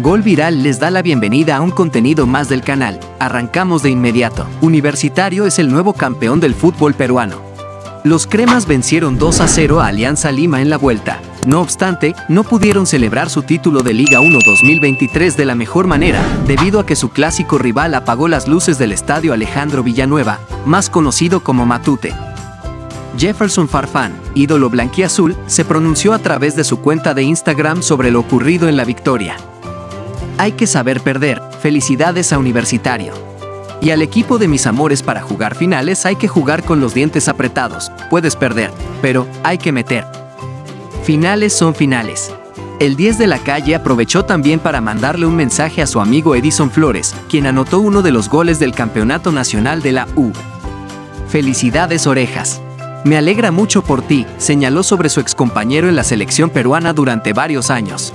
Gol Viral les da la bienvenida a un contenido más del canal. Arrancamos de inmediato. Universitario es el nuevo campeón del fútbol peruano. Los cremas vencieron 2-0 a Alianza Lima en la vuelta. No obstante, no pudieron celebrar su título de Liga 1 2023 de la mejor manera, debido a que su clásico rival apagó las luces del estadio Alejandro Villanueva, más conocido como Matute. Jefferson Farfán, ídolo blanquiazul, se pronunció a través de su cuenta de Instagram sobre lo ocurrido en la victoria. Hay que saber perder, felicidades a Universitario. Y al equipo de mis amores, para jugar finales hay que jugar con los dientes apretados, puedes perder, pero hay que meter. Finales son finales. El 10 de la calle aprovechó también para mandarle un mensaje a su amigo Edison Flores, quien anotó uno de los goles del Campeonato Nacional de la U. Felicidades, Orejas. Me alegra mucho por ti, señaló sobre su excompañero en la selección peruana durante varios años.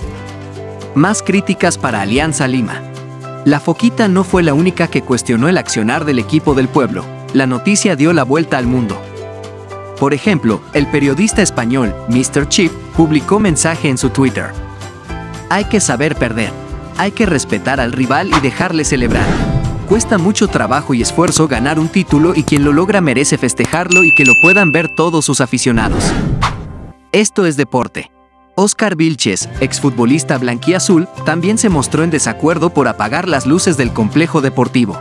Más críticas para Alianza Lima. La Foquita no fue la única que cuestionó el accionar del equipo del pueblo. La noticia dio la vuelta al mundo. Por ejemplo, el periodista español, Mr. Chip, publicó mensaje en su Twitter. Hay que saber perder. Hay que respetar al rival y dejarle celebrar. Cuesta mucho trabajo y esfuerzo ganar un título y quien lo logra merece festejarlo y que lo puedan ver todos sus aficionados. Esto es deporte. Oscar Vilches, exfutbolista blanquiazul, también se mostró en desacuerdo por apagar las luces del complejo deportivo.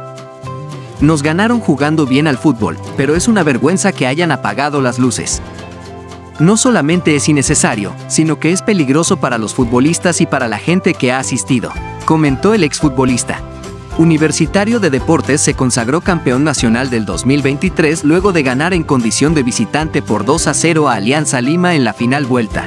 Nos ganaron jugando bien al fútbol, pero es una vergüenza que hayan apagado las luces. No solamente es innecesario, sino que es peligroso para los futbolistas y para la gente que ha asistido, comentó el exfutbolista. Universitario de Deportes se consagró campeón nacional del 2023 luego de ganar en condición de visitante por 2-0 a Alianza Lima en la final vuelta.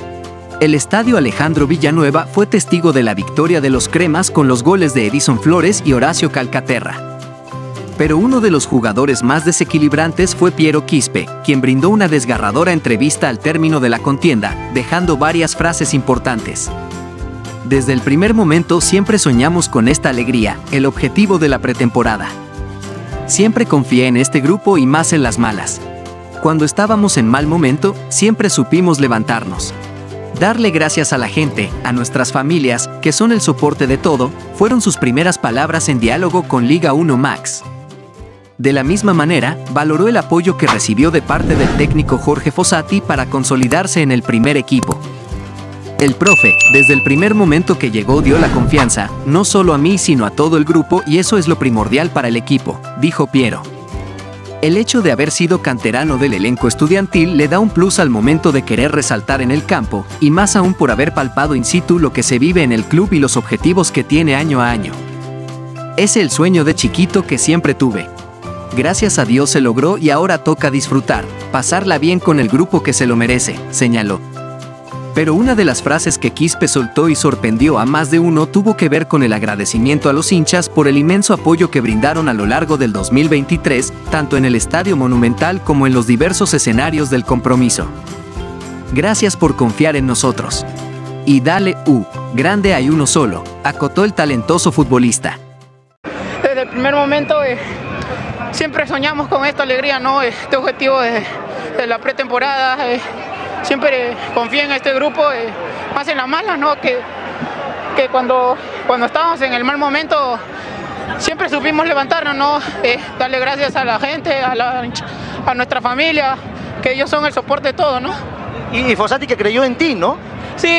El estadio Alejandro Villanueva fue testigo de la victoria de los cremas con los goles de Edison Flores y Horacio Calcaterra. Pero uno de los jugadores más desequilibrantes fue Piero Quispe, quien brindó una desgarradora entrevista al término de la contienda, dejando varias frases importantes. Desde el primer momento siempre soñamos con esta alegría, el objetivo de la pretemporada. Siempre confié en este grupo y más en las malas. Cuando estábamos en mal momento, siempre supimos levantarnos. Darle gracias a la gente, a nuestras familias, que son el soporte de todo, fueron sus primeras palabras en diálogo con Liga 1 Max. De la misma manera, valoró el apoyo que recibió de parte del técnico Jorge Fossati para consolidarse en el primer equipo. El profe, desde el primer momento que llegó, dio la confianza, no solo a mí sino a todo el grupo, y eso es lo primordial para el equipo, dijo Piero. El hecho de haber sido canterano del elenco estudiantil le da un plus al momento de querer resaltar en el campo, y más aún por haber palpado in situ lo que se vive en el club y los objetivos que tiene año a año. Es el sueño de chiquito que siempre tuve. Gracias a Dios se logró y ahora toca disfrutar, pasarla bien con el grupo que se lo merece, señaló. Pero una de las frases que Quispe soltó y sorprendió a más de uno tuvo que ver con el agradecimiento a los hinchas por el inmenso apoyo que brindaron a lo largo del 2023, tanto en el Estadio Monumental como en los diversos escenarios del compromiso. Gracias por confiar en nosotros. Y dale, grande hay uno solo, acotó el talentoso futbolista. Desde el primer momento siempre soñamos con esta alegría, ¿no? Este objetivo de la pretemporada. Siempre confié en este grupo, más en las malas, ¿no? Que cuando estábamos en el mal momento siempre supimos levantarnos, ¿no? Darle gracias a la gente, a nuestra familia, que ellos son el soporte de todo, ¿no? Y Fossati, que creyó en ti, ¿no? Sí,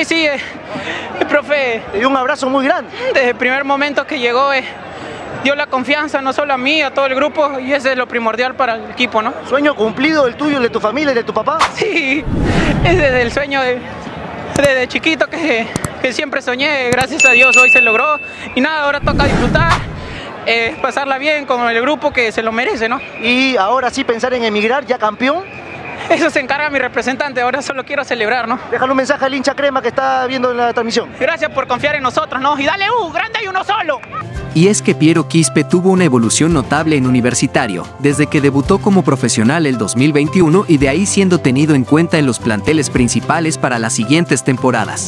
el profe te dio un abrazo muy grande. Desde el primer momento que llegó, dio la confianza no solo a mí, a todo el grupo, y eso es lo primordial para el equipo, ¿no? ¿Sueño cumplido el tuyo, el de tu familia y de tu papá? Sí, es desde el sueño desde chiquito que siempre soñé, gracias a Dios hoy se logró, y nada, ahora toca disfrutar, pasarla bien con el grupo que se lo merece, ¿no? Y ahora sí pensar en emigrar, ya campeón. Eso se encarga mi representante, ahora solo quiero celebrar, ¿no? Déjale un mensaje al hincha crema que está viendo la transmisión. Gracias por confiar en nosotros, ¿no? Y dale, grande hay uno solo. Y es que Piero Quispe tuvo una evolución notable en Universitario, desde que debutó como profesional el 2021 y de ahí siendo tenido en cuenta en los planteles principales para las siguientes temporadas.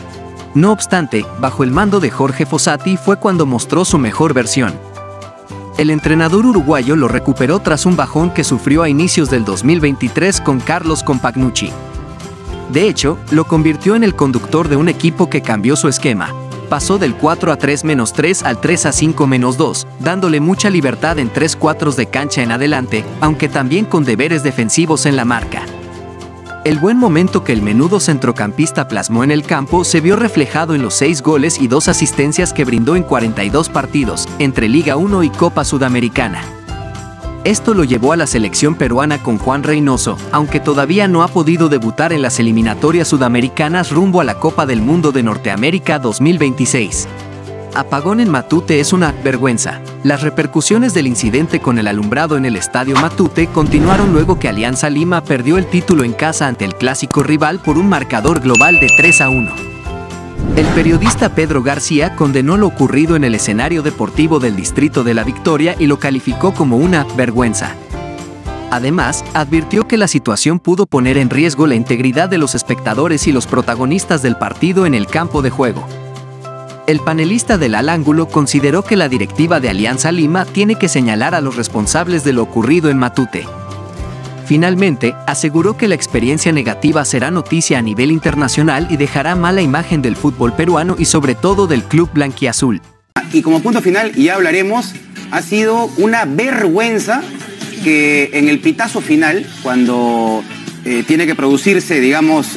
No obstante, bajo el mando de Jorge Fossati fue cuando mostró su mejor versión. El entrenador uruguayo lo recuperó tras un bajón que sufrió a inicios del 2023 con Carlos Compagnucci. De hecho, lo convirtió en el conductor de un equipo que cambió su esquema. pasó del 4-3-3 al 3-5-2, dándole mucha libertad en 3/4 de cancha en adelante, aunque también con deberes defensivos en la marca. El buen momento que el menudo centrocampista plasmó en el campo se vio reflejado en los 6 goles y 2 asistencias que brindó en 42 partidos, entre Liga 1 y Copa Sudamericana. Esto lo llevó a la selección peruana con Juan Reynoso, aunque todavía no ha podido debutar en las eliminatorias sudamericanas rumbo a la Copa del Mundo de Norteamérica 2026. Apagón en Matute es una vergüenza. Las repercusiones del incidente con el alumbrado en el estadio Matute continuaron luego que Alianza Lima perdió el título en casa ante el clásico rival por un marcador global de 3-1. El periodista Pedro García condenó lo ocurrido en el escenario deportivo del Distrito de la Victoria y lo calificó como una vergüenza. Además, advirtió que la situación pudo poner en riesgo la integridad de los espectadores y los protagonistas del partido en el campo de juego. El panelista del Al Ángulo consideró que la directiva de Alianza Lima tiene que señalar a los responsables de lo ocurrido en Matute. Finalmente, aseguró que la experiencia negativa será noticia a nivel internacional y dejará mala imagen del fútbol peruano y sobre todo del club blanquiazul. Y como punto final, y ya hablaremos, ha sido una vergüenza que en el pitazo final, cuando tiene que producirse, digamos,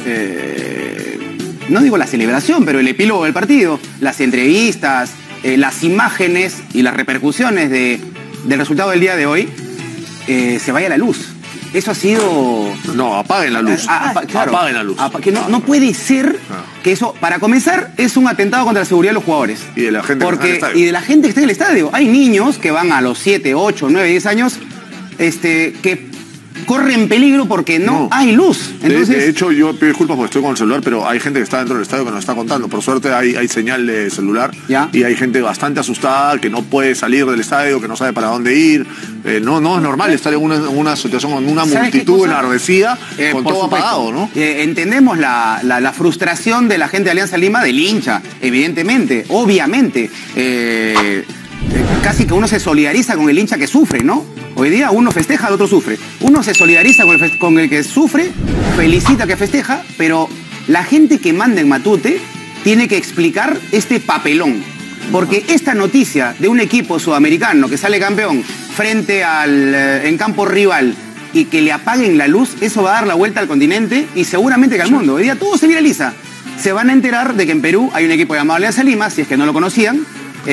no digo la celebración, pero el epílogo del partido, las entrevistas, las imágenes y las repercusiones del resultado del día de hoy, se vaya la luz. Eso ha sido... No, apaguen la luz. Claro, apaguen la luz. Que no puede ser que eso, para comenzar, es un atentado contra la seguridad de los jugadores. Y de la gente que está en el estadio. Y de la gente que está en el estadio. Hay niños que van a los 7, 8, 9, 10 años que corren peligro porque no hay luz. Entonces... De hecho, yo pido disculpas porque estoy con el celular, pero hay gente que está dentro del estadio que nos está contando. Por suerte hay señal de celular. ¿Ya? Y hay gente bastante asustada que no puede salir del estadio, que no sabe para dónde ir. No es normal estar en una situación con una multitud enardecida, con todo apagado, ¿no? Entendemos la frustración de la gente de Alianza Lima, del hincha, evidentemente, obviamente. Casi que uno se solidariza con el hincha que sufre, ¿no? Hoy día uno festeja, el otro sufre. Uno se solidariza con el que sufre, felicita que festeja, pero la gente que manda en Matute tiene que explicar este papelón. Porque esta noticia de un equipo sudamericano que sale campeón frente en campo rival y que le apaguen la luz, eso va a dar la vuelta al continente y seguramente que al mundo. Hoy día todo se viraliza. Se van a enterar de que en Perú hay un equipo llamado Alianza Lima, si es que no lo conocían,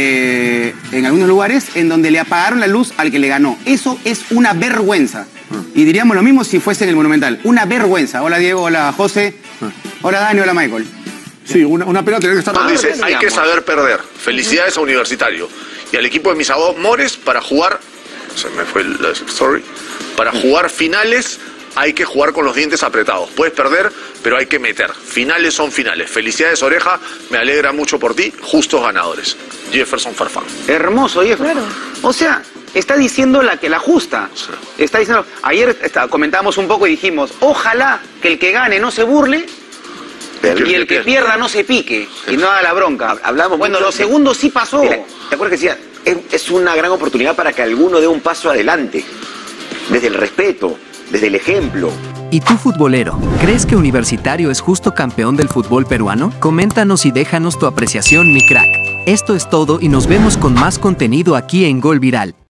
en algunos lugares en donde le apagaron la luz al que le ganó. Eso es una vergüenza. Y diríamos lo mismo si fuese en el Monumental. Una vergüenza. Hola Diego, hola José, hola Dani, hola Michael. Sí, una pena tener que estar... Dice, hay que saber perder. Felicidades a Universitario. Y al equipo de mis amores para jugar... Se me fue el story. Para jugar finales hay que jugar con los dientes apretados. Puedes perder, pero hay que meter. Finales son finales. Felicidades, Oreja. Me alegra mucho por ti. Justos ganadores. Jefferson Farfán. Hermoso, Jefferson. Claro. O sea, está diciendo la justa. Sí. Está diciendo... Ayer comentábamos un poco y dijimos, ojalá que el que gane no se burle y el que pierda no se pique y no haga la bronca. Hablamos bueno, lo segundo sí pasó. Mira, ¿te acuerdas que decía? Es una gran oportunidad para que alguno dé un paso adelante. Desde el respeto, desde el ejemplo. ¿Y tú, futbolero, crees que Universitario es justo campeón del fútbol peruano? Coméntanos y déjanos tu apreciación, mi crack. Esto es todo y nos vemos con más contenido aquí en Gol Viral.